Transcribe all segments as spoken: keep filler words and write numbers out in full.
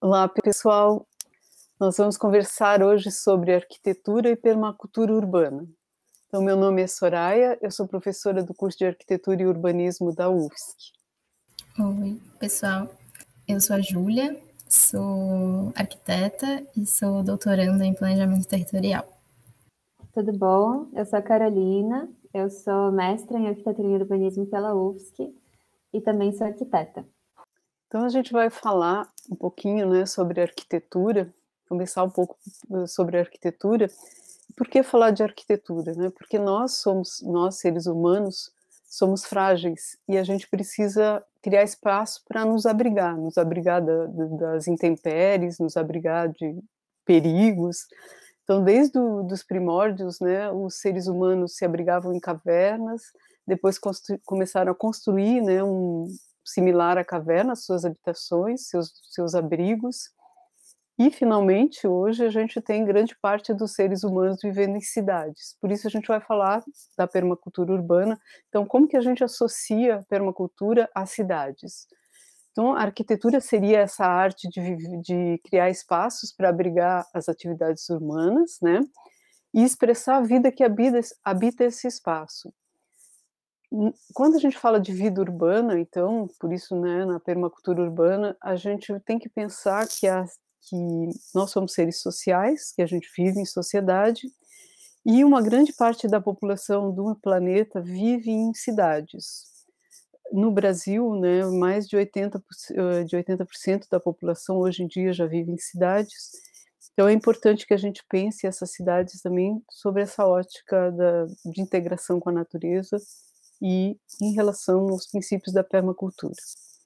Olá, pessoal. Nós vamos conversar hoje sobre arquitetura e permacultura urbana. Então, meu nome é Soraya, eu sou professora do curso de Arquitetura e Urbanismo da U F S C. Oi, pessoal. Eu sou a Júlia, sou arquiteta e sou doutoranda em planejamento territorial. Tudo bom? Eu sou a Carolina, eu sou mestra em arquitetura e urbanismo pela U F S C e também sou arquiteta. Então, a gente vai falar um pouquinho, né, sobre arquitetura, começar um pouco sobre arquitetura. Por que falar de arquitetura, né? Porque nós somos, nós seres humanos, somos frágeis e a gente precisa criar espaço para nos abrigar, nos abrigar da, das intempéries, nos abrigar de perigos. Então, desde os primórdios, né, os seres humanos se abrigavam em cavernas, depois começaram a construir, né, um similar à caverna, suas habitações, seus, seus abrigos, e, finalmente, hoje a gente tem grande parte dos seres humanos vivendo em cidades. Por isso a gente vai falar da permacultura urbana. Então, como que a gente associa a permacultura às cidades? Então, a arquitetura seria essa arte de, de criar espaços para abrigar as atividades humanas, né? E expressar a vida que habita, habita esse espaço. Quando a gente fala de vida urbana, então, por isso, né, na permacultura urbana, a gente tem que pensar que, a, que nós somos seres sociais, que a gente vive em sociedade, e uma grande parte da população do planeta vive em cidades. No Brasil, né, mais de oitenta por cento, de oitenta por cento da população hoje em dia já vive em cidades. Então é importante que a gente pense essas cidades também sobre essa ótica da, de integração com a natureza e em relação aos princípios da permacultura.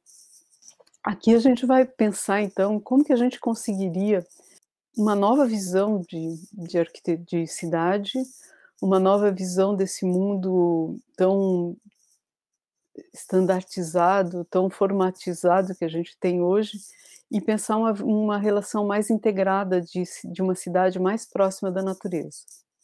Aqui a gente vai pensar, então, como que a gente conseguiria uma nova visão de, de, arquite- de cidade, uma nova visão desse mundo tão estandartizado, tão formatizado que a gente tem hoje, e pensar uma, uma relação mais integrada de, de uma cidade mais próxima da natureza.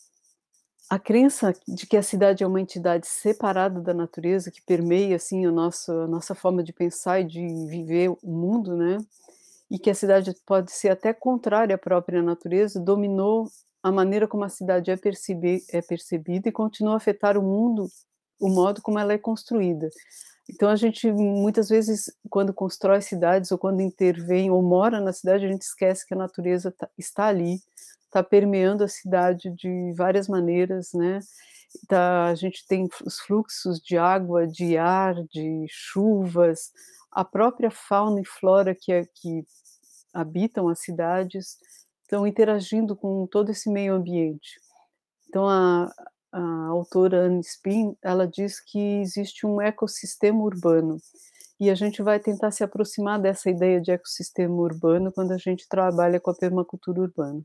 A crença de que a cidade é uma entidade separada da natureza, que permeia assim a nossa, a nossa forma de pensar e de viver o mundo, né? E que a cidade pode ser até contrária à própria natureza, dominou a maneira como a cidade é, perceber, é percebida e continua a afetar o mundo, o modo como ela é construída. Então a gente, muitas vezes, quando constrói cidades ou quando intervém ou mora na cidade, a gente esquece que a natureza tá, está ali, está permeando a cidade de várias maneiras, né? Tá, a gente tem os fluxos de água, de ar, de chuvas, a própria fauna e flora que, é, que habitam as cidades estão interagindo com todo esse meio ambiente. Então, a, a autora Anne Spin, ela diz que existe um ecossistema urbano, e a gente vai tentar se aproximar dessa ideia de ecossistema urbano quando a gente trabalha com a permacultura urbana.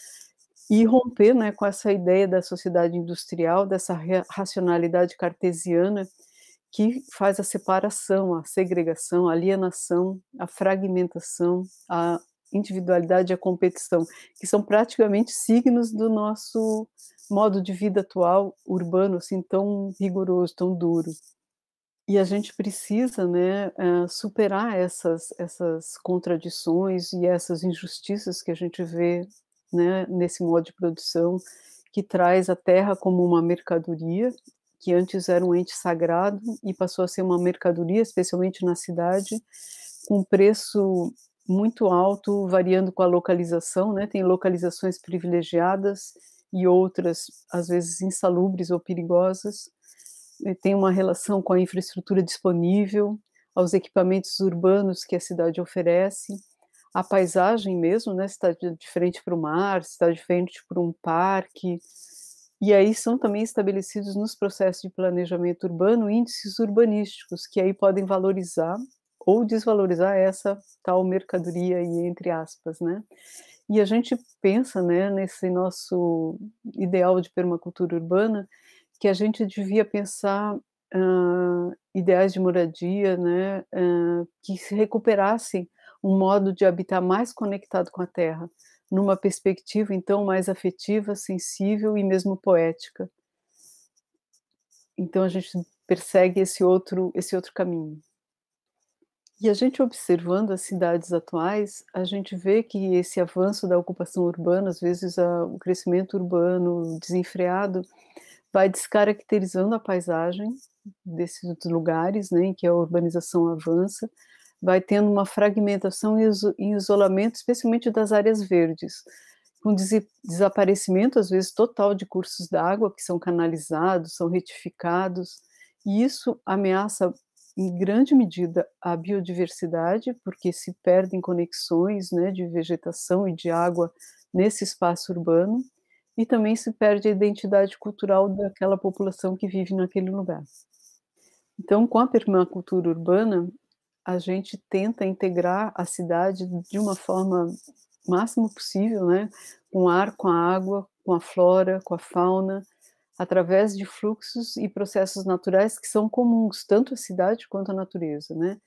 E romper, né, com essa ideia da sociedade industrial, dessa racionalidade cartesiana, que faz a separação, a segregação, a alienação, a fragmentação, a individualidade e a competição, que são praticamente signos do nosso modo de vida atual, urbano, assim, tão rigoroso, tão duro. E a gente precisa, né, superar essas, essas contradições e essas injustiças que a gente vê, né, nesse modo de produção, que traz a terra como uma mercadoria, que antes era um ente sagrado e passou a ser uma mercadoria, especialmente na cidade, com preço muito alto, variando com a localização, né? Tem localizações privilegiadas e outras, às vezes, insalubres ou perigosas. Tem uma relação com a infraestrutura disponível, aos equipamentos urbanos que a cidade oferece, a paisagem mesmo, né? Se está de frente para o mar, se está de frente para um parque. E aí são também estabelecidos nos processos de planejamento urbano índices urbanísticos, que aí podem valorizar ou desvalorizar essa tal mercadoria, aí, entre aspas, né? E a gente pensa, né, nesse nosso ideal de permacultura urbana, que a gente devia pensar uh, ideais de moradia, né, uh, que se recuperassem um modo de habitar mais conectado com a terra, numa perspectiva, então, mais afetiva, sensível e mesmo poética. Então a gente persegue esse outro, esse outro caminho. E a gente observando as cidades atuais, a gente vê que esse avanço da ocupação urbana, às vezes a o crescimento urbano desenfreado, vai descaracterizando a paisagem desses lugares, né, em que a urbanização avança, vai tendo uma fragmentação e iso e isolamento, especialmente das áreas verdes, com desi desaparecimento, às vezes, total de cursos d'água que são canalizados, são retificados, e isso ameaça, em grande medida, a biodiversidade, porque se perdem conexões, né, de vegetação e de água nesse espaço urbano, e também se perde a identidade cultural daquela população que vive naquele lugar. Então, com a permacultura urbana, a gente tenta integrar a cidade de uma forma máximo possível, né, com o ar, com a água, com a flora, com a fauna, através de fluxos e processos naturais que são comuns, tanto à cidade quanto à natureza, né.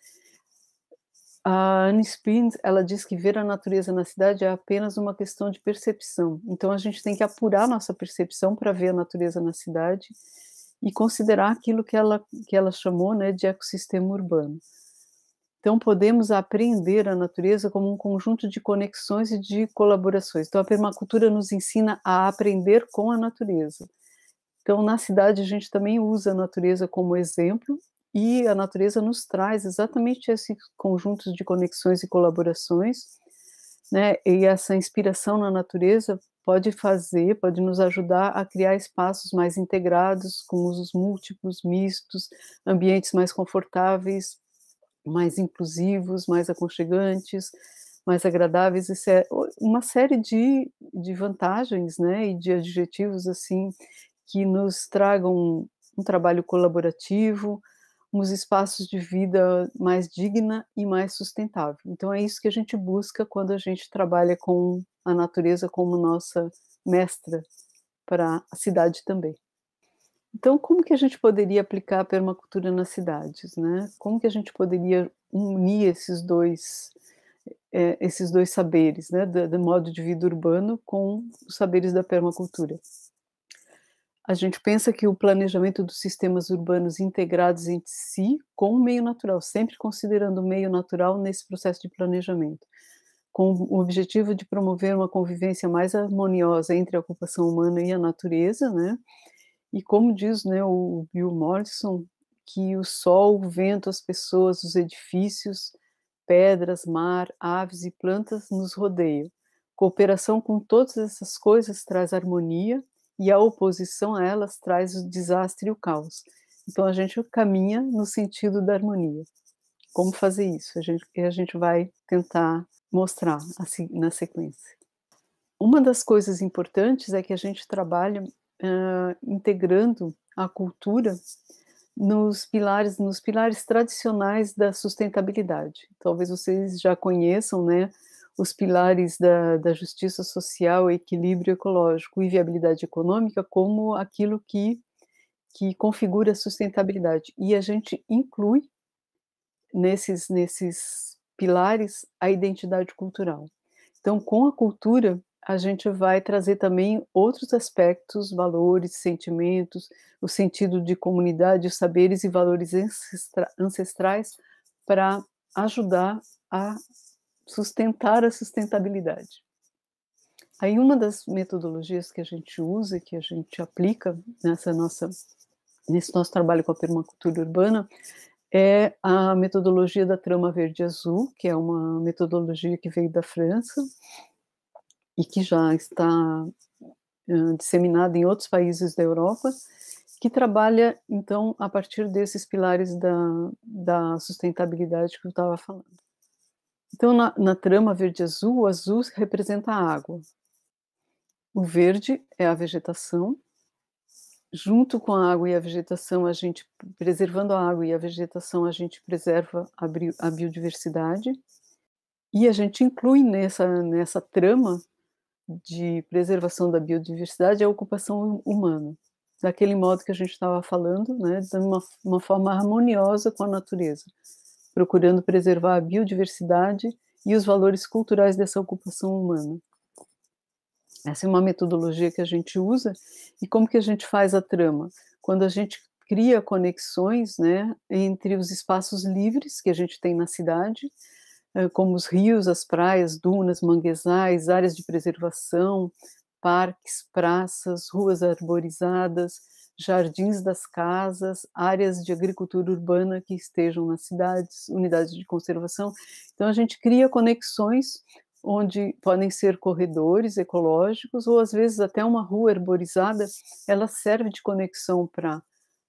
A Anne Spin, ela diz que ver a natureza na cidade é apenas uma questão de percepção, então a gente tem que apurar nossa percepção para ver a natureza na cidade e considerar aquilo que ela que ela chamou, né, de ecossistema urbano. Então podemos apreender a natureza como um conjunto de conexões e de colaborações. Então a permacultura nos ensina a aprender com a natureza. Então na cidade a gente também usa a natureza como exemplo, e a natureza nos traz exatamente esse conjunto de conexões e colaborações, né, e essa inspiração na natureza pode fazer, pode nos ajudar a criar espaços mais integrados, com usos múltiplos, mistos, ambientes mais confortáveis, mais inclusivos, mais aconchegantes, mais agradáveis, isso é uma série de de vantagens, né, e de adjetivos, assim, que nos tragam um trabalho colaborativo, uns espaços de vida mais digna e mais sustentável. Então é isso que a gente busca quando a gente trabalha com a natureza como nossa mestra para a cidade também. Então como que a gente poderia aplicar a permacultura nas cidades, né? Como que a gente poderia unir esses dois, eh, esses dois saberes, né, da do modo de vida urbano com os saberes da permacultura? A gente pensa que o planejamento dos sistemas urbanos integrados entre si, com o meio natural, sempre considerando o meio natural nesse processo de planejamento, com o objetivo de promover uma convivência mais harmoniosa entre a ocupação humana e a natureza, né, e como diz, né, o Bill Mollison, que o sol, o vento, as pessoas, os edifícios, pedras, mar, aves e plantas nos rodeiam. Cooperação com todas essas coisas traz harmonia, e a oposição a elas traz o desastre e o caos. Então a gente caminha no sentido da harmonia. Como fazer isso? A gente a gente vai tentar mostrar, assim, na sequência. Uma das coisas importantes é que a gente trabalha, hã, integrando a cultura nos pilares nos pilares tradicionais da sustentabilidade. Talvez vocês já conheçam, né, os pilares da da justiça social, equilíbrio ecológico e viabilidade econômica como aquilo que que configura a sustentabilidade. E a gente inclui nesses nesses pilares a identidade cultural. Então, com a cultura, a gente vai trazer também outros aspectos, valores, sentimentos, o sentido de comunidade, os saberes e valores ancestra ancestrais para ajudar a sustentar a sustentabilidade. Aí uma das metodologias que a gente usa e que a gente aplica nessa nossa nesse nosso trabalho com a permacultura urbana, é a metodologia da trama verde azul, que é uma metodologia que veio da França e que já está, hã, disseminada em outros países da Europa, que trabalha, então, a partir desses pilares da da sustentabilidade que eu estava falando. Então na na trama verde azul, o azul representa a água. O verde é a vegetação. Junto com a água e a vegetação, a gente preservando a água e a vegetação, a gente preserva a brio a biodiversidade. E a gente inclui nessa nessa trama de preservação da biodiversidade a ocupação humana, daquele modo que a gente estava falando, né, de uma uma forma harmoniosa com a natureza, procurando preservar a biodiversidade e os valores culturais dessa ocupação humana. Essa é uma metodologia que a gente usa, e como que a gente faz a trama? Quando a gente cria conexões, né, entre os espaços livres que a gente tem na cidade, como os rios, as praias, dunas, manguezais, áreas de preservação, parques, praças, ruas arborizadas, jardins das casas, áreas de agricultura urbana que estejam nas cidades, unidades de conservação. Então a gente cria conexões onde podem ser corredores ecológicos ou às vezes até uma rua arborizada, ela serve de conexão para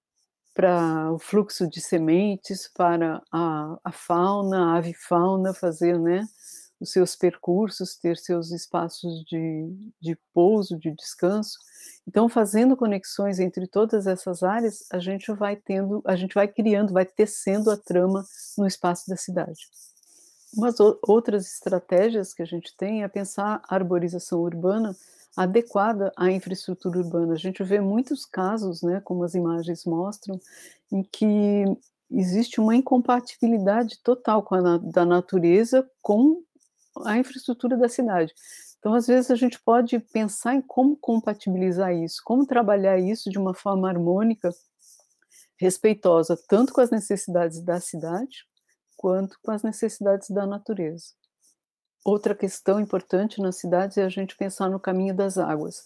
para o fluxo de sementes, para a, a fauna, a avifauna fazer, né, os seus percursos, ter seus espaços de, de pouso, de descanso. Então, fazendo conexões entre todas essas áreas, a gente vai tendo, a gente vai criando, vai tecendo a trama no espaço da cidade. Umas outras estratégias que a gente tem é pensar a arborização urbana adequada à infraestrutura urbana. A gente vê muitos casos, né, como as imagens mostram, em que existe uma incompatibilidade total com a da natureza com a infraestrutura da cidade. Então, às vezes, a gente pode pensar em como compatibilizar isso, como trabalhar isso de uma forma harmônica, respeitosa, tanto com as necessidades da cidade, quanto com as necessidades da natureza. Outra questão importante nas cidades é a gente pensar no caminho das águas.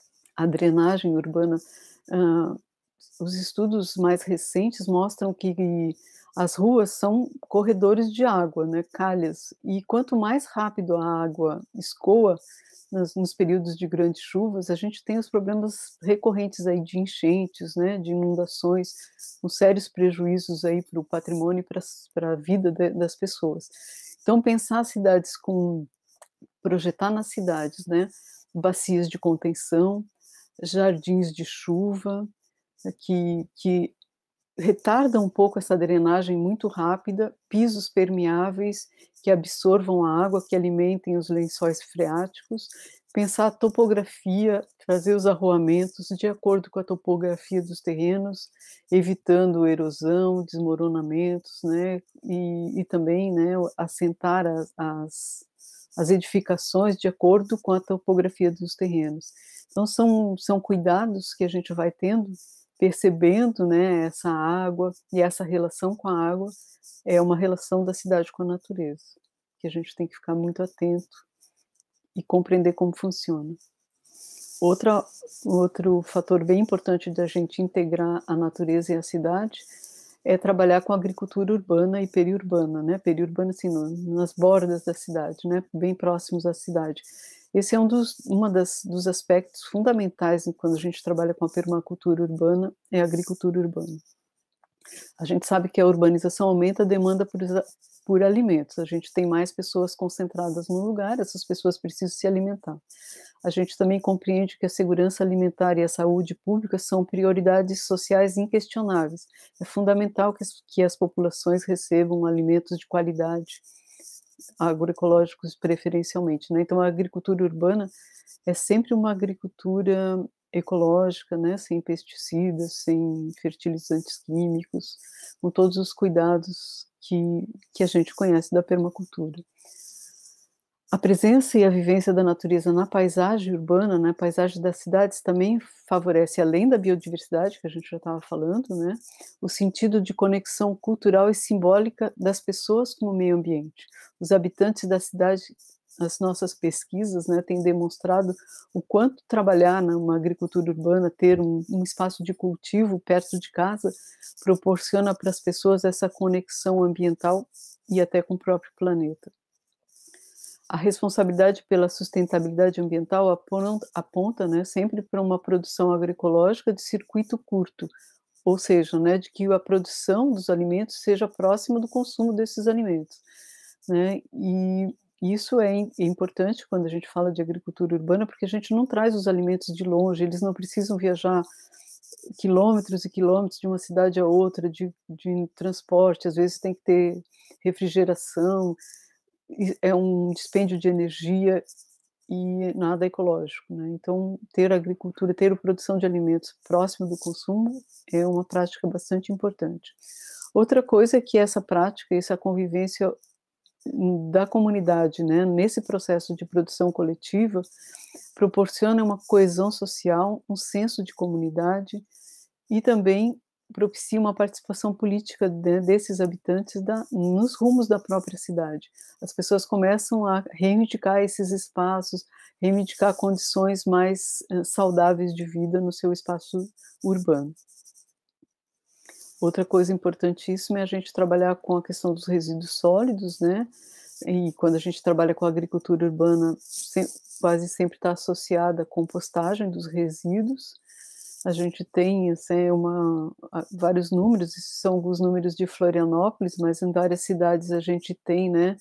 A drenagem urbana, uh, os estudos mais recentes mostram que as ruas são corredores de água, né, calhas, e quanto mais rápido a água escoa nos, nos períodos de grandes chuvas, a gente tem os problemas recorrentes aí de enchentes, né, de inundações, com sérios prejuízos aí para o patrimônio e para a vida de, das pessoas. Então, pensar cidades com, projetar nas cidades, né, bacias de contenção, jardins de chuva, que, que retardam um pouco essa drenagem muito rápida, pisos permeáveis que absorvam a água, que alimentem os lençóis freáticos, pensar a topografia, trazer os arruamentos de acordo com a topografia dos terrenos, evitando erosão, desmoronamentos, né, e, e também, né, assentar as, as, as edificações de acordo com a topografia dos terrenos. Então, são, são cuidados que a gente vai tendo, percebendo, né, essa água, e essa relação com a água é uma relação da cidade com a natureza, que a gente tem que ficar muito atento e compreender como funciona. Outra, outro fator bem importante da gente integrar a natureza e a cidade é trabalhar com a agricultura urbana e periurbana, né, periurbana assim, nas bordas da cidade, né, bem próximos à cidade. Esse é um dos, uma das, dos aspectos fundamentais quando a gente trabalha com a permacultura urbana, é a agricultura urbana. A gente sabe que a urbanização aumenta a demanda por, por alimentos, a gente tem mais pessoas concentradas no lugar, essas pessoas precisam se alimentar. A gente também compreende que a segurança alimentar e a saúde pública são prioridades sociais inquestionáveis. É fundamental que as, que as populações recebam alimentos de qualidade, agroecológicos preferencialmente, né? Então a agricultura urbana é sempre uma agricultura ecológica, né? Sem pesticidas, sem fertilizantes químicos, com todos os cuidados que, que a gente conhece da permacultura. A presença e a vivência da natureza na paisagem urbana, na paisagem das cidades, também favorece, além da biodiversidade, que a gente já estava falando, né, o sentido de conexão cultural e simbólica das pessoas com o meio ambiente. Os habitantes da cidade, as nossas pesquisas, né, têm demonstrado o quanto trabalhar numa agricultura urbana, ter um, um espaço de cultivo perto de casa, proporciona para as pessoas essa conexão ambiental e até com o próprio planeta. A responsabilidade pela sustentabilidade ambiental aponta, aponta né, sempre para uma produção agroecológica de circuito curto, ou seja, né, de que a produção dos alimentos seja próxima do consumo desses alimentos, né, e isso é importante quando a gente fala de agricultura urbana, porque a gente não traz os alimentos de longe, eles não precisam viajar quilômetros e quilômetros de uma cidade a outra, de, de transporte, às vezes tem que ter refrigeração, é um dispêndio de energia e nada ecológico, né? Então, ter agricultura, ter a produção de alimentos próximo do consumo é uma prática bastante importante. Outra coisa é que essa prática, essa convivência da comunidade, né, nesse processo de produção coletiva, proporciona uma coesão social, um senso de comunidade e também propicia uma participação política de, desses habitantes da, nos rumos da própria cidade. As pessoas começam a reivindicar esses espaços, reivindicar condições mais uh, saudáveis de vida no seu espaço urbano. Outra coisa importantíssima é a gente trabalhar com a questão dos resíduos sólidos, né? E quando a gente trabalha com a agricultura urbana, sem, quase sempre está associada à compostagem dos resíduos. A gente tem assim, uma, vários números, esses são alguns números de Florianópolis, mas em várias cidades a gente tem, né,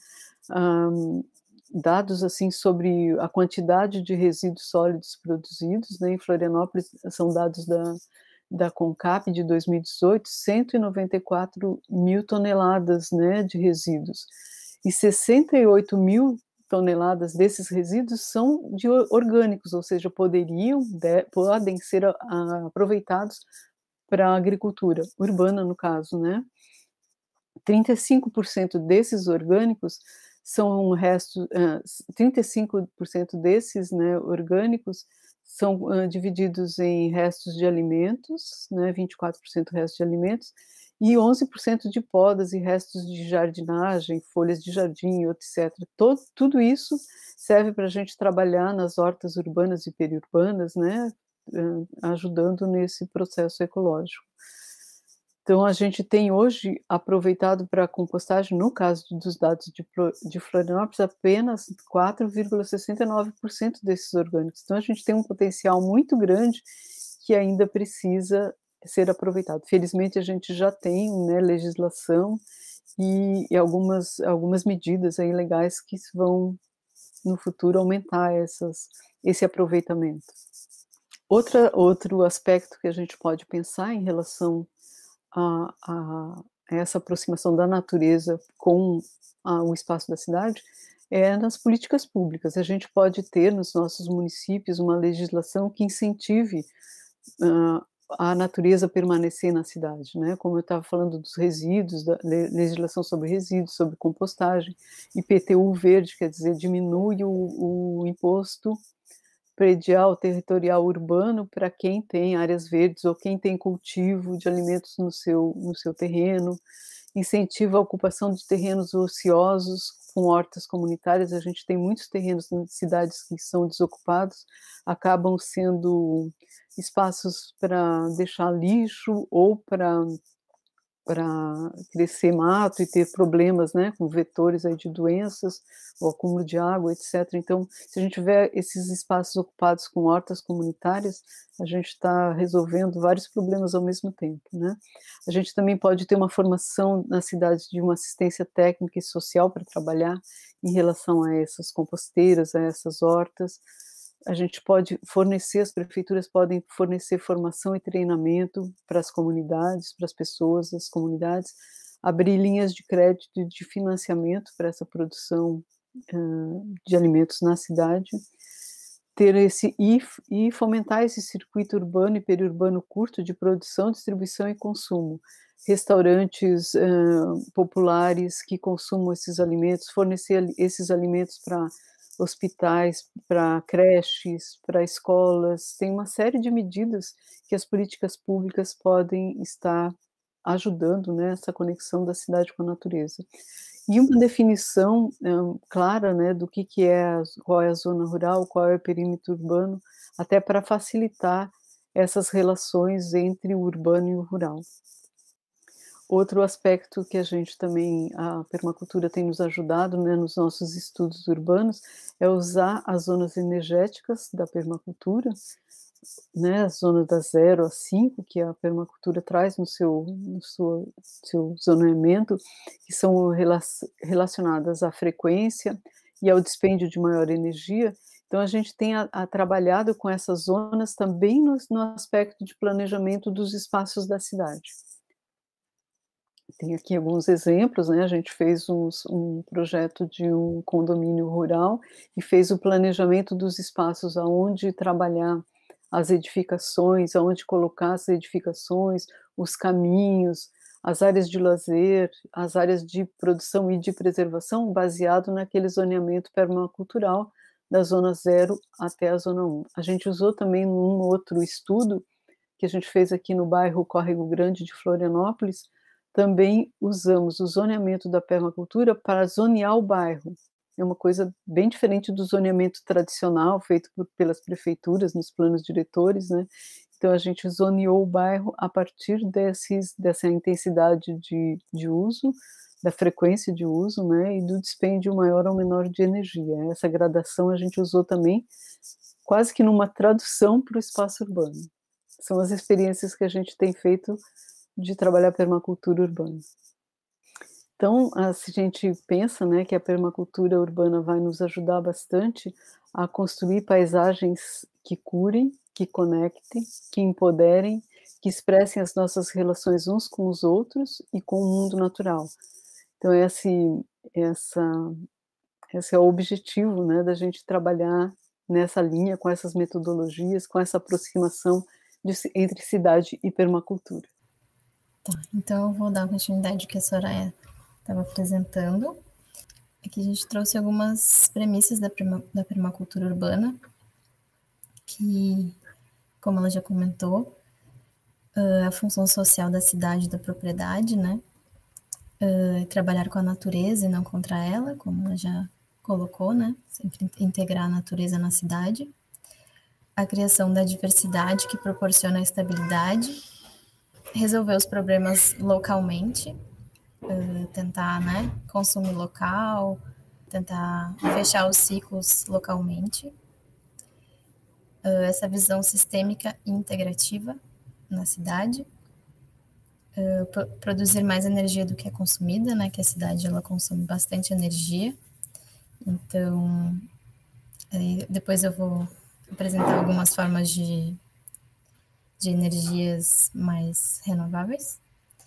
um, dados assim sobre a quantidade de resíduos sólidos produzidos, né? Em Florianópolis são dados da, da CONCAP de dois mil e dezoito, cento e noventa e quatro mil toneladas, né, de resíduos, e sessenta e oito mil toneladas desses resíduos são de orgânicos, ou seja, poderiam, de, podem ser a, a, aproveitados para a agricultura urbana, no caso, né? trinta e cinco por cento desses orgânicos são restos, uh, trinta e cinco por cento desses, né, orgânicos são uh, divididos em restos de alimentos, né, vinte e quatro por cento restos de alimentos, e onze por cento de podas e restos de jardinagem, folhas de jardim, etcétera. Todo, tudo isso serve para a gente trabalhar nas hortas urbanas e periurbanas, né, ajudando nesse processo ecológico. Então, a gente tem hoje aproveitado para a compostagem, no caso dos dados de, de Florianópolis, apenas quatro vírgula sessenta e nove por cento desses orgânicos. Então, a gente tem um potencial muito grande que ainda precisa ser aproveitado. Felizmente, a gente já tem, né, legislação e, e algumas, algumas medidas aí legais que vão, no futuro, aumentar essas, esse aproveitamento. Outra, outro aspecto que a gente pode pensar em relação a, a essa aproximação da natureza com a, o espaço da cidade é nas políticas públicas. A gente pode ter nos nossos municípios uma legislação que incentive uh, a natureza permanecer na cidade, né? Como eu estava falando dos resíduos, da legislação sobre resíduos, sobre compostagem, I P T U verde, quer dizer, diminui o, o imposto predial, territorial, urbano para quem tem áreas verdes ou quem tem cultivo de alimentos no seu, no seu terreno, incentiva a ocupação de terrenos ociosos com hortas comunitárias. A gente tem muitos terrenos em cidades que são desocupados, acabam sendo espaços para deixar lixo ou para para crescer mato e ter problemas, né, com vetores aí de doenças, o acúmulo de água, etcétera. Então, se a gente tiver esses espaços ocupados com hortas comunitárias, a gente está resolvendo vários problemas ao mesmo tempo, né? A gente também pode ter uma formação na cidade de uma assistência técnica e social para trabalhar em relação a essas composteiras, a essas hortas. A gente pode fornecer, as prefeituras podem fornecer formação e treinamento para as comunidades, para as pessoas das comunidades, abrir linhas de crédito e de financiamento para essa produção uh, de alimentos na cidade, ter esse e, e fomentar esse circuito urbano e periurbano curto de produção, distribuição e consumo. Restaurantes uh, populares que consumam esses alimentos, fornecer esses alimentos para hospitais, para creches, para escolas. Tem uma série de medidas que as políticas públicas podem estar ajudando nessa, né, conexão da cidade com a natureza. E uma definição um, clara, né, do que, que é, qual é a zona rural, qual é o perímetro urbano, até para facilitar essas relações entre o urbano e o rural. Outro aspecto que a gente também, a permacultura tem nos ajudado, né, nos nossos estudos urbanos, é usar as zonas energéticas da permacultura, né, a zona da zero a cinco, que a permacultura traz no seu, no seu, seu zoneamento, que são relacionadas à frequência e ao dispêndio de maior energia. Então, a gente tem a, a trabalhado com essas zonas também no, no aspecto de planejamento dos espaços da cidade. Tem aqui alguns exemplos, né? A gente fez uns, um projeto de um condomínio rural e fez o planejamento dos espaços aonde trabalhar as edificações, aonde colocar as edificações, os caminhos, as áreas de lazer, as áreas de produção e de preservação, baseado naquele zoneamento permacultural da zona zero até a zona um. A gente usou também num outro estudo que a gente fez aqui no bairro Córrego Grande de Florianópolis, também usamos o zoneamento da permacultura para zonear o bairro. É uma coisa bem diferente do zoneamento tradicional feito por pelas prefeituras nos planos diretores, né. Então a gente zoneou o bairro a partir desses dessa intensidade de de uso, da frequência de uso, né, e do dispêndio maior ou menor de energia. Essa gradação a gente usou também quase que numa tradução para o espaço urbano. São as experiências que a gente tem feito de trabalhar permacultura urbana. Então, ah, se a gente pensa, né, que a permacultura urbana vai nos ajudar bastante a construir paisagens que curem, que conectem, que empoderem, que expressem as nossas relações uns com os outros e com o mundo natural. Então esse essa esse é o objetivo, né, da gente trabalhar nessa linha, com essas metodologias, com essa aproximação de entre cidade e permacultura. Tá, então eu vou dar continuidade ao que a Soraya estava apresentando. Aqui a gente trouxe algumas premissas da, perma, da permacultura urbana, que, como ela já comentou, a função social da cidade e da propriedade, né? Uh, trabalhar com a natureza e não contra ela, como ela já colocou, né? Sempre integrar a natureza na cidade. A criação da diversidade que proporciona a estabilidade. Resolver os problemas localmente, uh, tentar, né, consumir local, tentar fechar os ciclos localmente. Uh, essa visão sistêmica e integrativa na cidade. Uh, produzir mais energia do que é consumida, né, que a cidade ela consome bastante energia, então aí depois eu vou apresentar algumas formas de, de energias mais renováveis,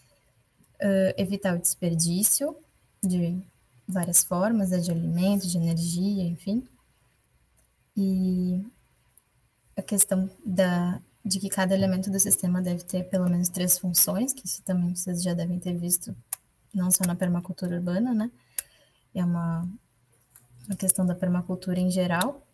uh, evitar o desperdício de várias formas, né, de alimento, de energia, enfim, e a questão da de que cada elemento do sistema deve ter pelo menos três funções, que isso também vocês já devem ter visto, não só na permacultura urbana, né? É uma, uma questão da permacultura em geral.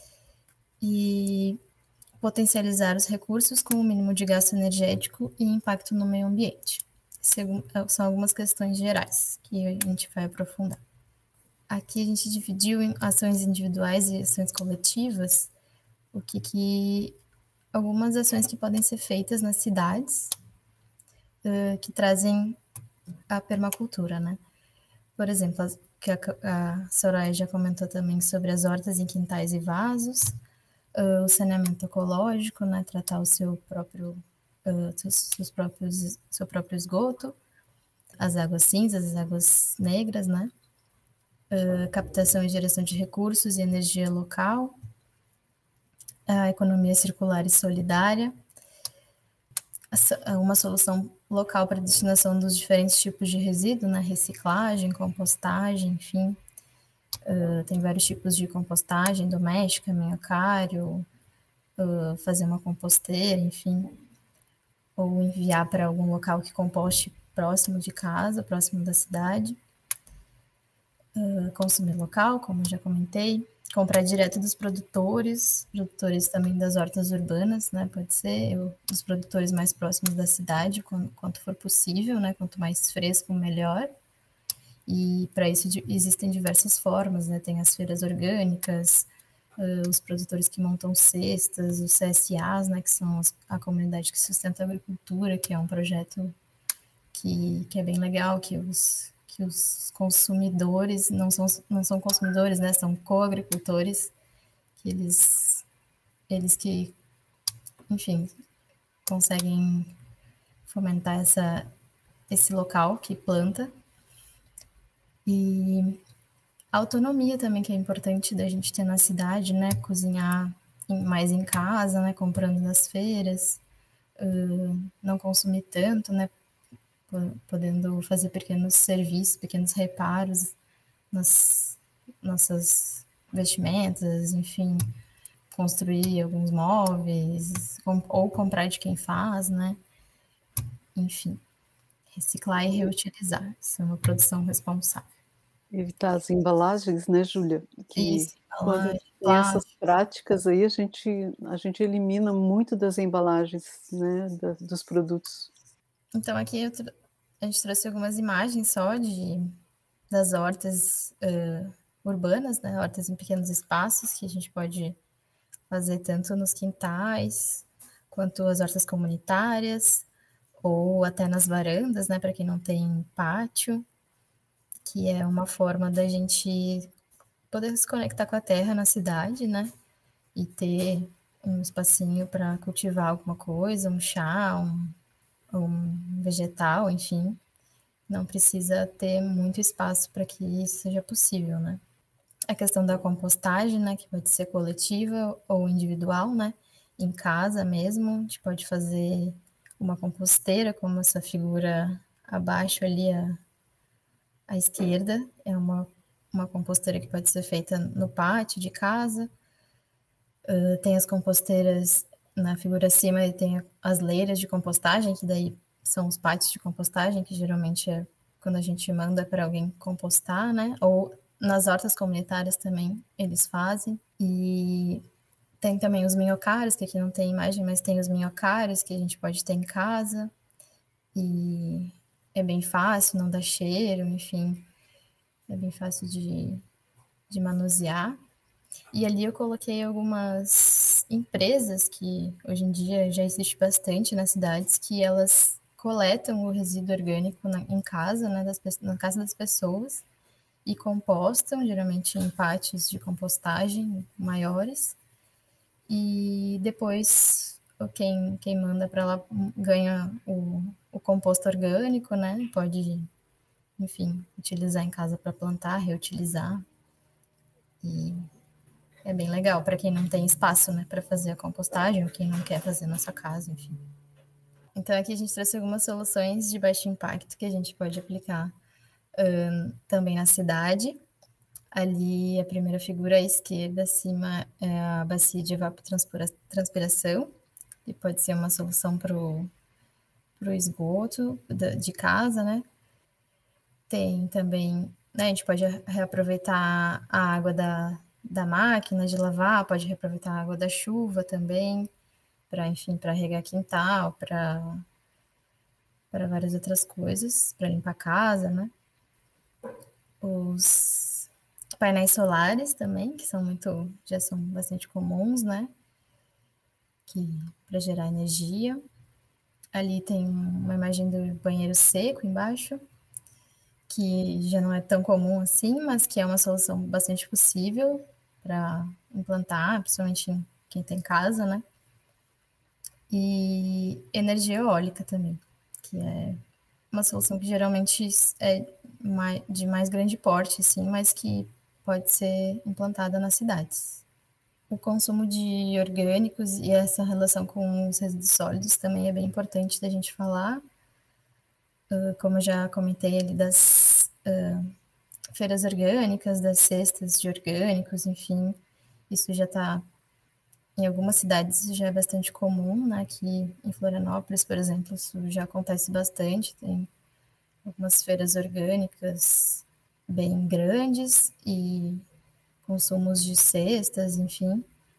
E potencializar os recursos com o mínimo de gasto energético e impacto no meio ambiente. São algumas questões gerais que a gente vai aprofundar. Aqui a gente dividiu em ações individuais e ações coletivas, o que que algumas ações que podem ser feitas nas cidades uh, que trazem a permacultura, né? Por exemplo, que a, a Soraya já comentou também sobre as hortas em quintais e vasos, uh, o saneamento ecológico, né? Tratar o seu próprio, uh, seus, seus próprios, seu próprio esgoto, as águas cinzas, as águas negras, né? Uh, captação e geração de recursos e energia local, a economia circular e solidária, uma solução local para a destinação dos diferentes tipos de resíduo, né? Reciclagem, compostagem, enfim. Uh, tem vários tipos de compostagem doméstica, minhocário, uh, fazer uma composteira, enfim. Ou enviar para algum local que composte próximo de casa, próximo da cidade. Uh, consumir local, como eu já comentei. Comprar direto dos produtores, produtores também das hortas urbanas, né, pode ser, ou dos produtores mais próximos da cidade, quando, quanto for possível, né, quanto mais fresco, melhor. E para isso existem diversas formas, né, tem as feiras orgânicas, uh, os produtores que montam cestas, os C S As, né, que são as, a comunidade que sustenta a agricultura, que é um projeto que, que é bem legal, que os... que os consumidores não são, não são consumidores, né, são coagricultores, que eles, eles que, enfim, conseguem fomentar essa, esse local que planta. E a autonomia também, que é importante da gente ter na cidade, né, cozinhar mais em casa, né, comprando nas feiras, uh, não consumir tanto, né, podendo fazer pequenos serviços, pequenos reparos nas nossas vestimentas, enfim, construir alguns móveis, ou comprar de quem faz, né? Enfim, reciclar e reutilizar. Isso é uma produção responsável. Evitar as embalagens, né, Júlia? Que Isso, quando, essas plástico. práticas aí, a gente a gente elimina muito das embalagens, né, da dos produtos. Então aqui eu tro a gente trouxe algumas imagens só de das hortas, hã, urbanas, né, hortas em pequenos espaços, que a gente pode fazer tanto nos quintais, quanto as hortas comunitárias, ou até nas varandas, né, para quem não tem pátio, que é uma forma da gente poder se conectar com a terra na cidade, né, e ter um espacinho para cultivar alguma coisa, um chá, um um vegetal, enfim. Não precisa ter muito espaço para que isso seja possível, né. A questão da compostagem, né, que pode ser coletiva ou individual, né, em casa mesmo, a gente pode fazer uma composteira, como essa figura abaixo ali à à esquerda, é uma uma composteira que pode ser feita no pátio de casa. Hã, tem as composteiras na figura acima e tem as leiras de compostagem, que daí são os pátios de compostagem, que geralmente é quando a gente manda para alguém compostar, né, ou nas hortas comunitárias também eles fazem. E tem também os minhocários, que aqui não tem imagem, mas tem os minhocários que a gente pode ter em casa, e é bem fácil, não dá cheiro, enfim, é bem fácil de de manusear. E ali eu coloquei algumas empresas que hoje em dia já existe bastante nas cidades, que elas coletam o resíduo orgânico na em casa, né, das pes na casa das pessoas, e compostam, geralmente em pátios de compostagem maiores, e depois o quem quem manda para lá ganha o o composto orgânico, né, pode, enfim, utilizar em casa para plantar, reutilizar. E é bem legal para quem não tem espaço, né, para fazer a compostagem ou quem não quer fazer na sua casa, enfim. Então aqui a gente trouxe algumas soluções de baixo impacto que a gente pode aplicar, hã, também na cidade. Ali, a primeira figura à esquerda, acima, é a bacia de evapotranspira transpiração, que pode ser uma solução para o para o esgoto da de casa, né. Tem também, né, a gente pode reaproveitar a água da da máquina de lavar, pode reaproveitar a água da chuva também, para, enfim, para regar quintal, para para várias outras coisas, para limpar a casa, né. Os painéis solares também, que são muito já são bastante comuns, né, que para gerar energia. Ali tem uma imagem do banheiro seco embaixo, que já não é tão comum assim, mas que é uma solução bastante possível para implantar, principalmente em quem tem casa, né. E energia eólica também, que é uma solução que geralmente é mai de mais grande porte, assim, mas que pode ser implantada nas cidades. O consumo de orgânicos e essa relação com os resíduos sólidos também é bem importante da gente falar. Hã, como eu já comentei ali das, hã, feiras orgânicas, das cestas de orgânicos, enfim, isso já está em algumas cidades já é bastante comum, né, aqui em Florianópolis, por exemplo, isso já acontece bastante, tem algumas feiras orgânicas bem grandes e consumos de cestas, enfim.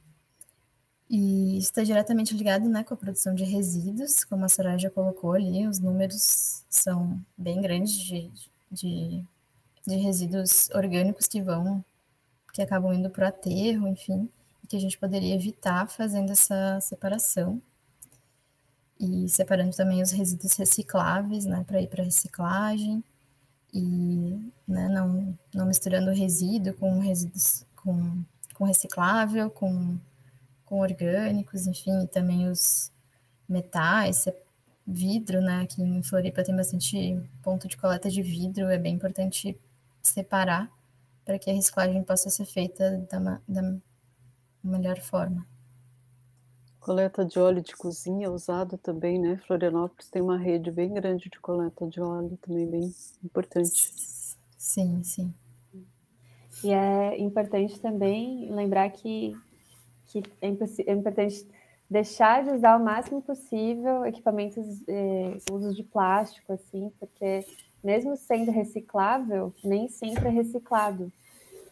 E isso está diretamente ligado, né, com a produção de resíduos, como a Soraya já colocou ali, os números são bem grandes de de de resíduos orgânicos que vão que acabam indo para o aterro, enfim, e que a gente poderia evitar fazendo essa separação. E separando também os resíduos recicláveis, né, para ir para reciclagem e, né, não não misturando resíduo com resíduos com com reciclável, com com orgânicos, enfim, e também os metais, se vidro, né, aqui em Floripa tem bastante ponto de coleta de vidro, é bem importante separar para que a reciclagem possa ser feita da ma da melhor forma. Coleta de óleo de cozinha usado também, né, Florianópolis tem uma rede bem grande de coleta de óleo também bem importante. Sim, sim. E é importante também lembrar que que é impossi é importante deixar de usar o máximo possível equipamentos, eh, usos de plástico, assim, porque mesmo sendo reciclável, nem sempre é reciclado.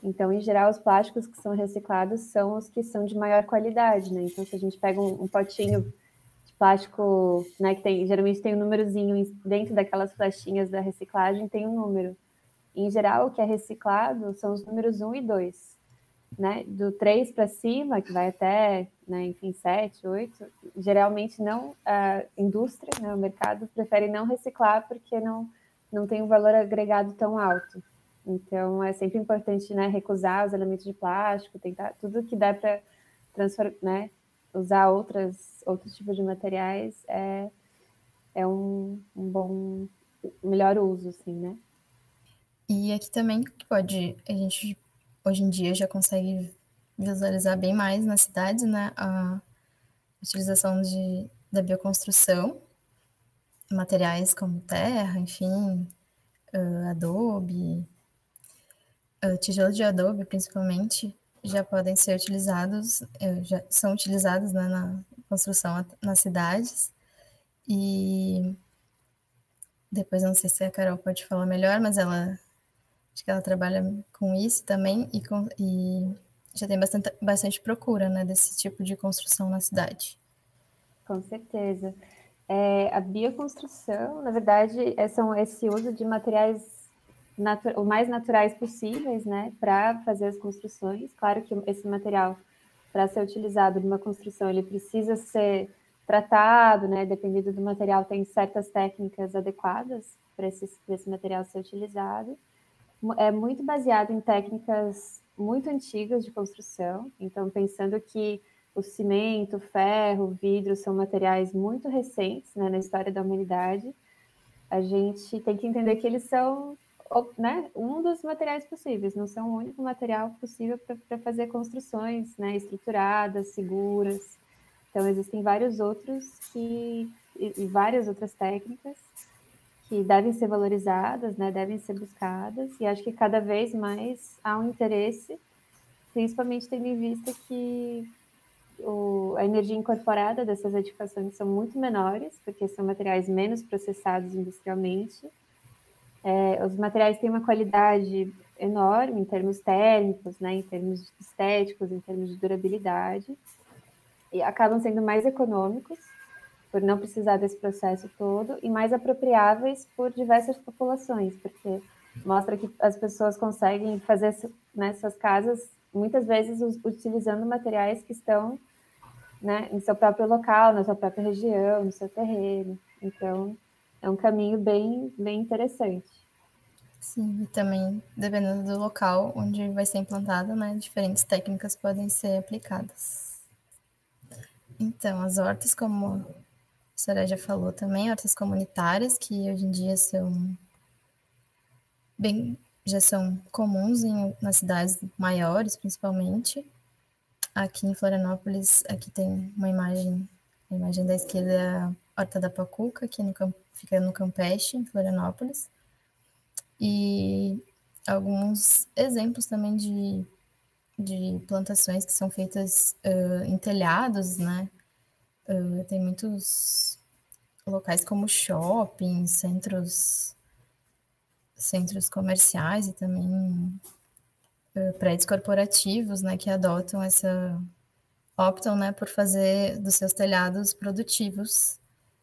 Então, em geral, os plásticos que são reciclados são os que são de maior qualidade, né? Então, se a gente pega um, um potinho de plástico, né, que tem, geralmente tem um númerozinho dentro daquelas flechinhas da reciclagem, tem um número. Em geral, o que é reciclado são os números um e dois, né? Do três para cima, que vai até, né, enfim, sete, oito, geralmente não, a indústria, né, o mercado prefere não reciclar porque não, não tem um valor agregado tão alto. Então, é sempre importante, né, recusar os elementos de plástico, tentar tudo que dá para transformar, né, usar outras, outros tipos de materiais é, é um, um bom, melhor uso, assim, né? E aqui também pode, a gente hoje em dia já consegue visualizar bem mais nas cidades, né, a utilização de, da bioconstrução, materiais como terra, enfim, uh, adobe, uh, tijolos de adobe, principalmente, já podem ser utilizados, uh, já são utilizados, né, na construção nas cidades. E depois, não sei se a Carol pode falar melhor, mas ela, acho que ela trabalha com isso também e, com, e já tem bastante, bastante procura, né, desse tipo de construção na cidade. Com certeza. É, a bioconstrução, na verdade, é são esse uso de materiais o mais naturais possíveis, né, para fazer as construções. Claro que esse material, para ser utilizado numa construção, ele precisa ser tratado, né, dependendo do material, tem certas técnicas adequadas para esse, esse material ser utilizado. É muito baseado em técnicas muito antigas de construção, então pensando que o cimento, o ferro, o vidro são materiais muito recentes, né, na história da humanidade, a gente tem que entender que eles são, né, um dos materiais possíveis, não são o único material possível para fazer construções, né, estruturadas, seguras. Então, existem vários outros que, e, e várias outras técnicas que devem ser valorizadas, né, devem ser buscadas, e acho que cada vez mais há um interesse, principalmente tendo em vista que o, a energia incorporada dessas edificações são muito menores, porque são materiais menos processados industrialmente. É, os materiais têm uma qualidade enorme em termos térmicos, né, em termos estéticos, em termos de durabilidade, e acabam sendo mais econômicos, por não precisar desse processo todo, e mais apropriáveis por diversas populações, porque mostra que as pessoas conseguem fazer nessas casas, muitas vezes utilizando materiais que estão, né, em seu próprio local, na sua própria região, no seu terreno. Então, é um caminho bem, bem interessante. Sim, e também, dependendo do local onde vai ser implantado, né, diferentes técnicas podem ser aplicadas. Então, as hortas, como a senhora já falou também, hortas comunitárias, que hoje em dia são bem, já são comuns em, nas cidades maiores, principalmente. Aqui em Florianópolis, aqui tem uma imagem, a imagem da esquerda é a Horta da Pacuca, que no, fica no Campeche, em Florianópolis. E alguns exemplos também de, de plantações que são feitas uh, em telhados, né? Uh, tem muitos locais como shopping, centros, centros comerciais e também uh, prédios corporativos, né? Que adotam essa... optam, né, por fazer dos seus telhados produtivos.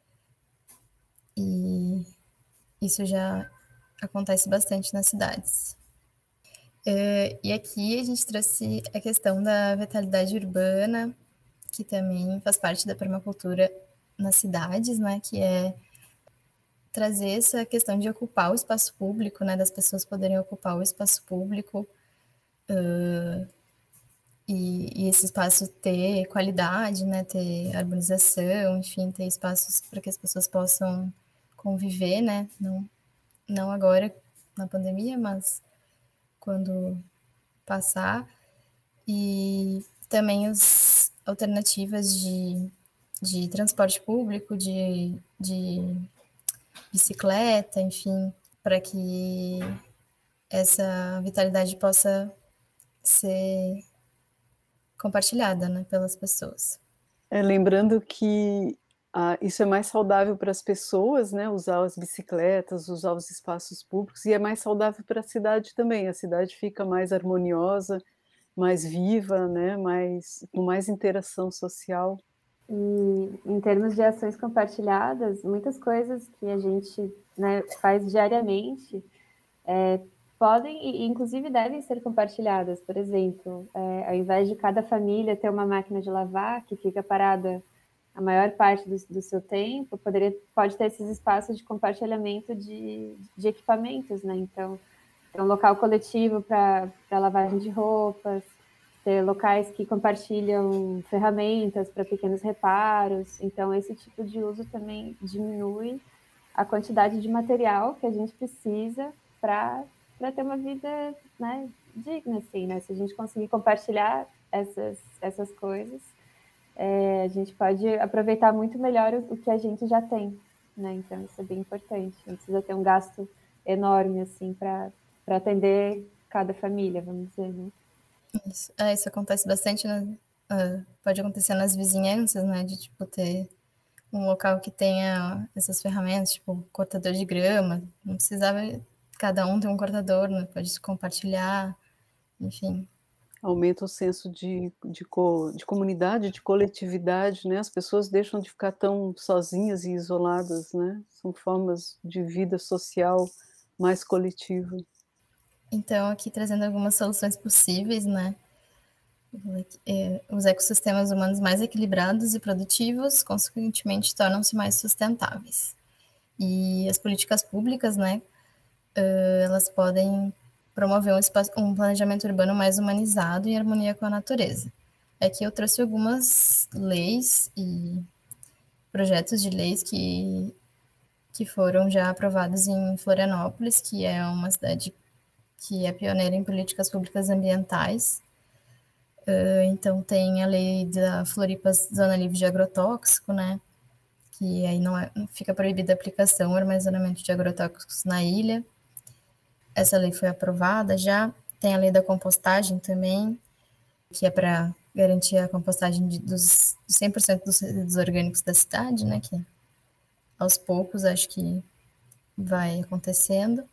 E isso já acontece bastante nas cidades. É, e aqui a gente trouxe a questão da vitalidade urbana, que também faz parte da permacultura nas cidades, né, que é trazer essa questão de ocupar o espaço público, né, das pessoas poderem ocupar o espaço público, uh, e, e esse espaço ter qualidade, né, ter arborização, enfim, ter espaços para que as pessoas possam conviver, né, não, não agora na pandemia, mas quando passar. E também as alternativas de, de transporte público, de, de bicicleta, enfim, para que essa vitalidade possa ser compartilhada, né, pelas pessoas. É, lembrando que Ah, isso é mais saudável para as pessoas, né, usar as bicicletas, usar os espaços públicos, e é mais saudável para a cidade também, a cidade fica mais harmoniosa, mais viva, né, mais com mais interação social. E em termos de ações compartilhadas, muitas coisas que a gente, né, faz diariamente é, podem e inclusive devem ser compartilhadas. Por exemplo, é, ao invés de cada família ter uma máquina de lavar que fica parada a maior parte do, do seu tempo, poderia, pode ter esses espaços de compartilhamento de, de equipamentos, né? Então, ter um local coletivo para lavagem de roupas, ter locais que compartilham ferramentas para pequenos reparos. Então, esse tipo de uso também diminui a quantidade de material que a gente precisa para ter uma vida, né, digna, assim, né? Se a gente conseguir compartilhar essas, essas coisas, é, a gente pode aproveitar muito melhor o, o que a gente já tem, né? Então, isso é bem importante. Não precisa ter um gasto enorme, assim, para atender cada família, vamos dizer, né? Isso, é, isso acontece bastante, né? Uh, pode acontecer nas vizinhanças, né? De, tipo, ter um local que tenha essas ferramentas, tipo, cortador de grama. Não precisava cada um ter um cortador, né? Pode se compartilhar, enfim. Aumenta o senso de de co de comunidade, de coletividade, né, as pessoas deixam de ficar tão sozinhas e isoladas, né, são formas de vida social mais coletiva. Então, aqui trazendo algumas soluções possíveis, né? Os ecossistemas humanos mais equilibrados e produtivos, consequentemente, tornam-se mais sustentáveis. E as políticas públicas, né, elas podem promover um, espaço, um planejamento urbano mais humanizado em harmonia com a natureza. Aqui eu trouxe algumas leis e projetos de leis que, que foram já aprovados em Florianópolis, que é uma cidade que é pioneira em políticas públicas ambientais. Então tem a lei da Floripa Zona Livre de Agrotóxico, né, que aí não, é, não fica proibida a aplicação ou armazenamento de agrotóxicos na ilha. Essa lei foi aprovada já. Tem a lei da compostagem também, que é para garantir a compostagem de, dos cem por cento dos resíduos orgânicos da cidade, né, que aos poucos acho que vai acontecendo.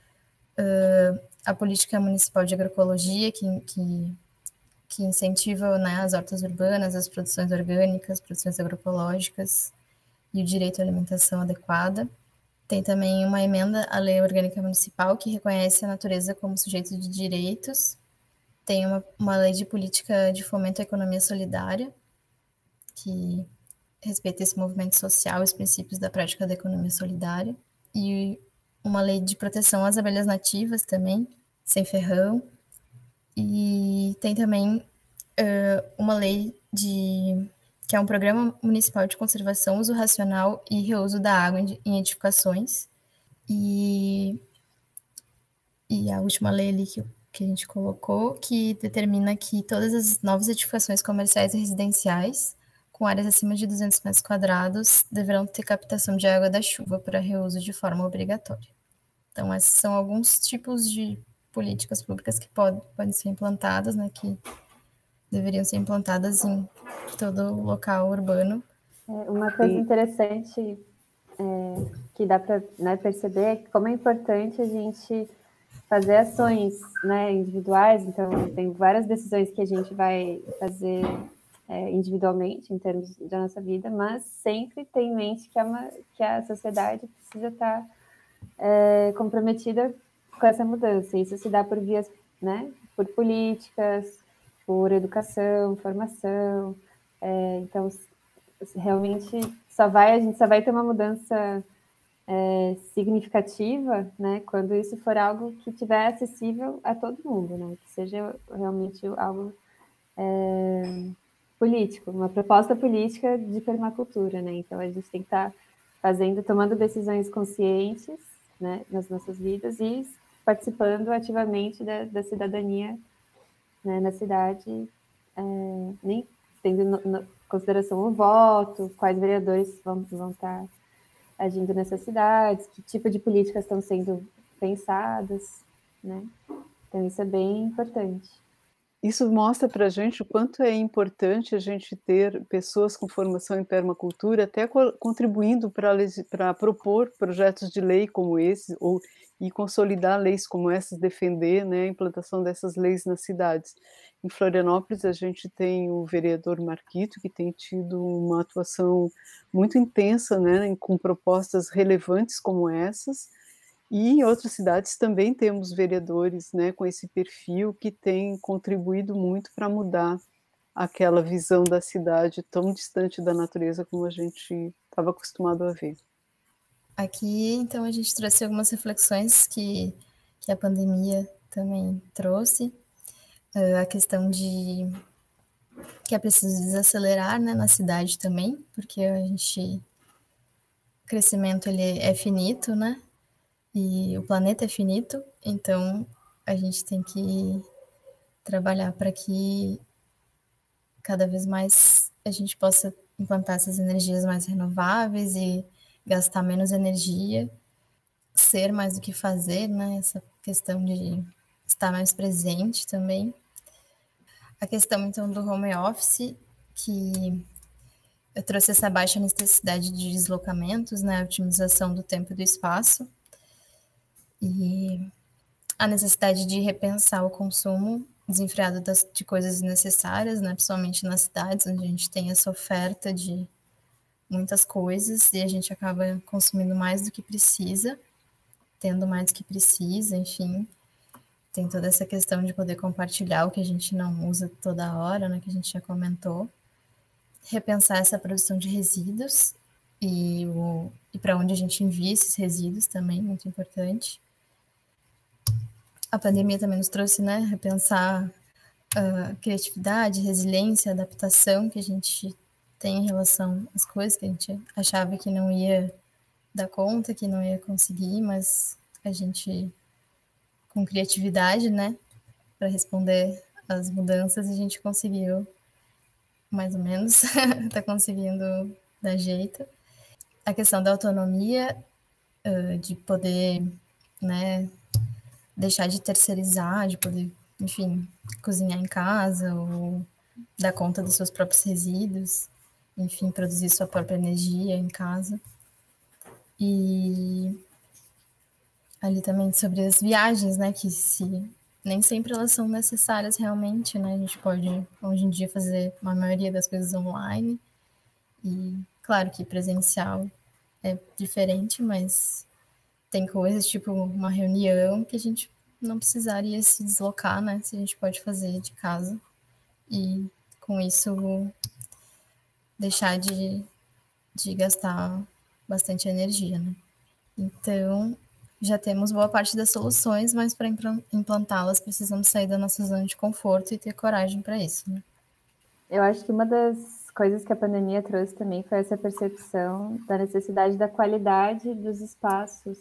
Uh, a política municipal de agroecologia, que, que, que incentiva, né, as hortas urbanas, as produções orgânicas, produções agroecológicas e o direito à alimentação adequada. Tem também uma emenda à Lei Orgânica Municipal, que reconhece a natureza como sujeito de direitos. Tem uma, uma lei de política de fomento à economia solidária, que respeita esse movimento social e os princípios da prática da economia solidária. E uma lei de proteção às abelhas nativas também, sem ferrão. E tem também uh, uma lei de que é um programa municipal de conservação, uso racional e reuso da água em edificações. E, e a última lei ali que, que a gente colocou, que determina que todas as novas edificações comerciais e residenciais com áreas acima de duzentos metros quadrados deverão ter captação de água da chuva para reuso de forma obrigatória. Então, esses são alguns tipos de políticas públicas que pode, podem ser implantadas, né, que deveriam ser implantadas em todo local urbano. É, uma coisa E interessante é, que dá para, né, perceber é como é importante a gente fazer ações, né, individuais. Então, tem várias decisões que a gente vai fazer é, individualmente, em termos da nossa vida, mas sempre tem em mente que, é uma, que a sociedade precisa estar é, comprometida com essa mudança. Isso se dá por vias, né, por políticas, por educação, formação. É, então, realmente, só vai, a gente só vai ter uma mudança é, significativa, né, quando isso for algo que tiver acessível a todo mundo, né, que seja realmente algo é, político, uma proposta política de permacultura, né. Então, a gente tem que estar fazendo, tomando decisões conscientes, né, nas nossas vidas e participando ativamente da, da cidadania, né, na cidade, é, nem tendo em consideração o voto, quais vereadores vão, vão estar agindo nessas cidades, que tipo de políticas estão sendo pensadas, né? Então isso é bem importante. isso mostra para a gente o quanto é importante a gente ter pessoas com formação em permacultura, até co contribuindo para legi para propor projetos de lei como esse, ou e consolidar leis como essas, defender, né, a implantação dessas leis nas cidades. Em Florianópolis, a gente tem o vereador Marquito, que tem tido uma atuação muito intensa, né, com propostas relevantes como essas, e em outras cidades também temos vereadores, né, com esse perfil que têm contribuído muito para mudar aquela visão da cidade tão distante da natureza como a gente estava acostumado a ver. Aqui, então, a gente trouxe algumas reflexões que, que a pandemia também trouxe. Uh, a questão de que é preciso desacelerar, né, na cidade também, porque a gente... O crescimento, ele é finito, né? E o planeta é finito, então a gente tem que trabalhar para que cada vez mais a gente possa implantar essas energias mais renováveis e gastar menos energia, ser mais do que fazer, né? Essa questão de estar mais presente também. A questão, então, do home office, que eu trouxe essa baixa necessidade de deslocamentos, né? A otimização do tempo e do espaço. E a necessidade de repensar o consumo desenfreado das, de coisas necessárias, né? Principalmente nas cidades, onde a gente tem essa oferta de muitas coisas e a gente acaba consumindo mais do que precisa, tendo mais do que precisa, enfim. Tem toda essa questão de poder compartilhar o que a gente não usa toda hora, né? Que a gente já comentou. Repensar essa produção de resíduos e, o, e para onde a gente envia esses resíduos também, muito importante. A pandemia também nos trouxe, né, repensar a criatividade, resiliência, adaptação que a gente tem em relação às coisas que a gente achava que não ia dar conta, que não ia conseguir, mas a gente, com criatividade, né, para responder às mudanças, a gente conseguiu, mais ou menos, tá conseguindo dar jeito. A questão da autonomia, de poder, né, deixar de terceirizar, de poder, enfim, cozinhar em casa ou dar conta dos seus próprios resíduos, enfim, produzir sua própria energia em casa. E ali também sobre as viagens, né, que se nem sempre elas são necessárias realmente, né, a gente pode hoje em dia fazer a maioria das coisas online e claro que presencial é diferente, mas tem coisas tipo uma reunião que a gente não precisaria se deslocar, né? Se a gente pode fazer de casa. E com isso deixar de, de gastar bastante energia, né? Então, já temos boa parte das soluções, mas para implantá-las precisamos sair da nossa zona de conforto e ter coragem para isso, né? Eu acho que uma das coisas que a pandemia trouxe também foi essa percepção da necessidade da qualidade dos espaços,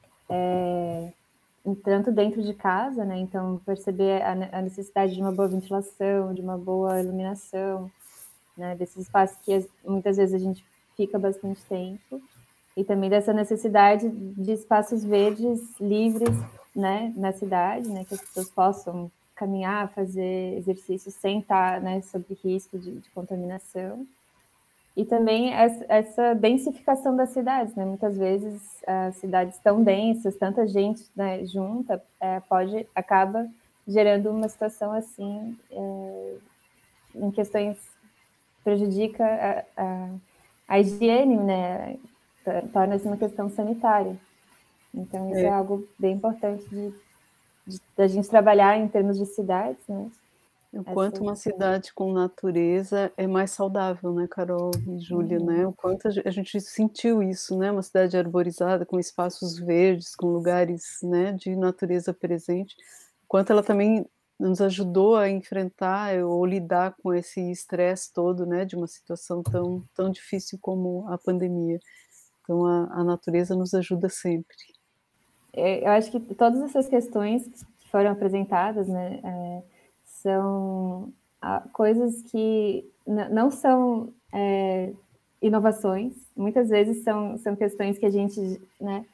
é, tanto dentro de casa, né? Então, perceber a necessidade de uma boa ventilação, de uma boa iluminação, né? Desses espaços que muitas vezes a gente fica bastante tempo, e também dessa necessidade de espaços verdes livres, né? Na cidade, né? Que as pessoas possam caminhar, fazer exercícios sem estar, né, sob risco de, de contaminação. E também essa, essa densificação das cidades, né? Muitas vezes as cidades tão densas, tanta gente, né, junta, é, pode, acaba gerando uma situação assim, é, em questões, prejudica a, a, a higiene, né? Torna-se uma questão sanitária. Então isso é, é algo bem importante de da gente trabalhar em termos de cidades, né? O quanto uma cidade com natureza é mais saudável, né, Carol e Júlia, uhum. né? O quanto a gente sentiu isso, né? Uma cidade arborizada, com espaços verdes, com lugares, né, de natureza presente. O quanto ela também nos ajudou a enfrentar ou lidar com esse estresse todo, né, de uma situação tão, tão difícil como a pandemia. Então, a, a natureza nos ajuda sempre. Eu acho que todas essas questões que foram apresentadas, né, é, são coisas que não são é, inovações, muitas vezes são, são questões que a gente, né,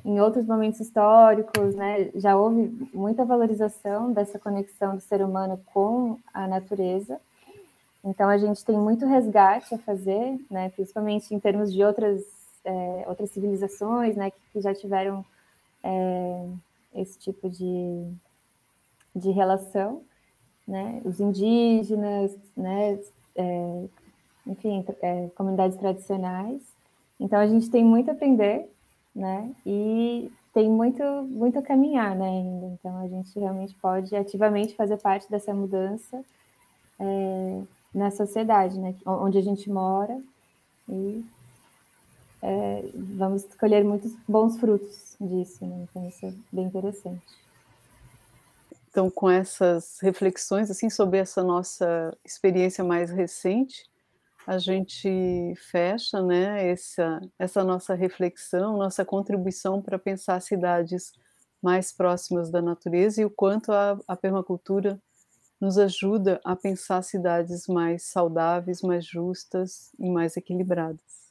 em outros momentos históricos, né, já houve muita valorização dessa conexão do ser humano com a natureza. Então, a gente tem muito resgate a fazer, né, principalmente em termos de outras, é, outras civilizações, né, que, que já tiveram é, esse tipo de, de relação, né, os indígenas, né, é, enfim, é, comunidades tradicionais. Então, a gente tem muito a aprender, né, e tem muito, muito a caminhar, né, ainda. Então, a gente realmente pode ativamente fazer parte dessa mudança é, na sociedade, né, onde a gente mora, e é, vamos colher muitos bons frutos disso, né, então isso é bem interessante. Então, com essas reflexões, assim, sobre essa nossa experiência mais recente, a gente fecha, né, essa essa nossa reflexão, nossa contribuição para pensar cidades mais próximas da natureza e o quanto a a permacultura nos ajuda a pensar cidades mais saudáveis, mais justas e mais equilibradas.